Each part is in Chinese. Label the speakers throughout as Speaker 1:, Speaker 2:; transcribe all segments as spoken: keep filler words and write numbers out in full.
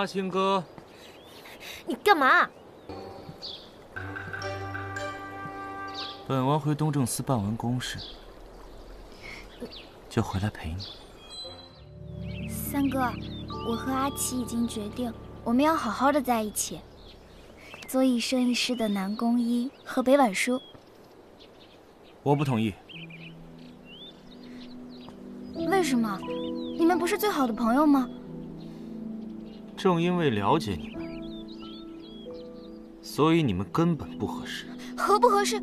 Speaker 1: 青哥，
Speaker 2: 你干嘛？
Speaker 1: 本王回东正司办完公事，就回来陪你。
Speaker 3: 三哥，我和阿奇已经决定，我们要好好的在一起，做一生一世的南宫一和北婉书。
Speaker 1: 我不同意。
Speaker 3: 为什么？你们不是最好的朋友吗？
Speaker 1: 正因为了解你们，所以你们根本不合适。
Speaker 3: 合不合适？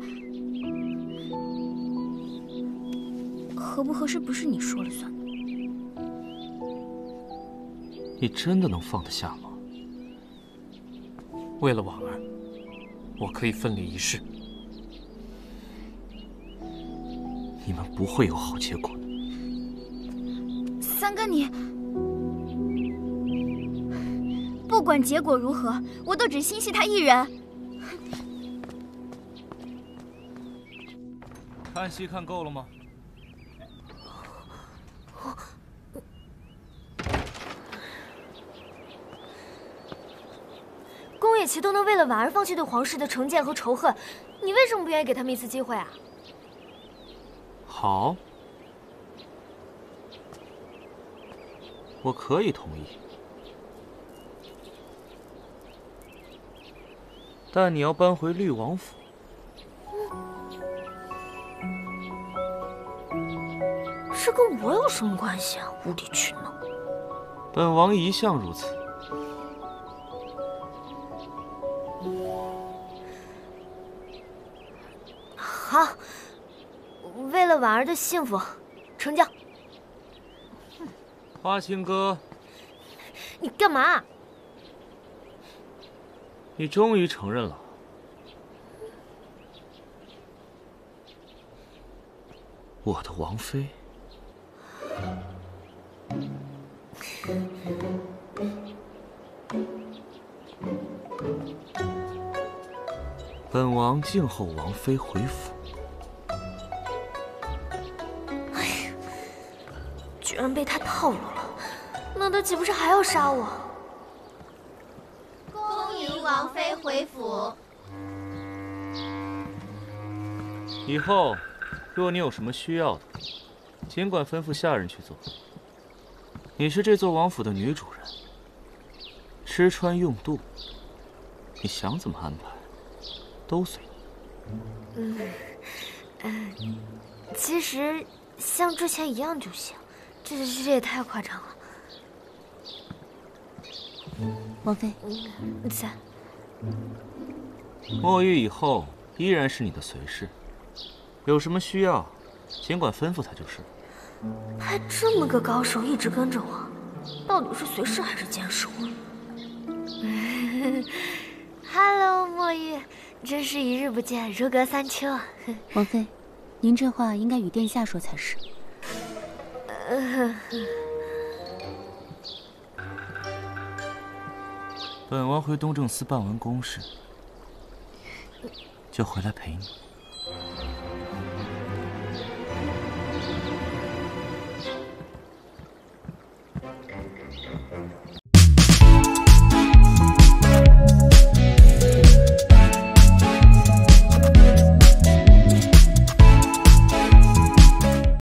Speaker 3: 合不合适不是你说了算。
Speaker 1: 你真的能放得下吗？
Speaker 4: 为了婉儿，我可以分离一世。
Speaker 1: 你们不会有好结果的。
Speaker 3: 三哥你，不管结果如何，我都只心系他一人。
Speaker 1: 看戏看够了吗？
Speaker 2: 宫野奇都能为了婉儿放弃对皇室的成见和仇恨，你为什么不愿意给他们一次机会啊？
Speaker 1: 好，我可以同意，但你要搬回绿王府。
Speaker 2: 这跟我有什么关系啊？无理取闹！
Speaker 1: 本王一向如此。
Speaker 2: 好，为了婉儿的幸福，成交。
Speaker 1: 花青哥，
Speaker 2: 你干嘛？
Speaker 1: 你终于承认了，我的王妃。本王静候王妃回府。
Speaker 2: 哎呀，居然被他套路了，那他岂不是还要杀我？
Speaker 5: 恭迎王妃回府。
Speaker 1: 以后，若你有什么需要的，尽管吩咐下人去做。你是这座王府的女主人，吃穿用度，你想怎么安排，都随你。
Speaker 2: 嗯，嗯，其实像之前一样就行，这这这也太夸张了。
Speaker 3: 王妃，
Speaker 2: 嗯，在。
Speaker 1: 墨玉以后依然是你的随侍，有什么需要，尽管吩咐他就是。
Speaker 2: 还这么个高手一直跟着我，到底是随侍还是监视我？Hello， 墨玉，真是一日不见，如隔三秋。
Speaker 3: 王妃，您这话应该与殿下说才是。
Speaker 1: 本王回东正司办完公事，就回来陪你。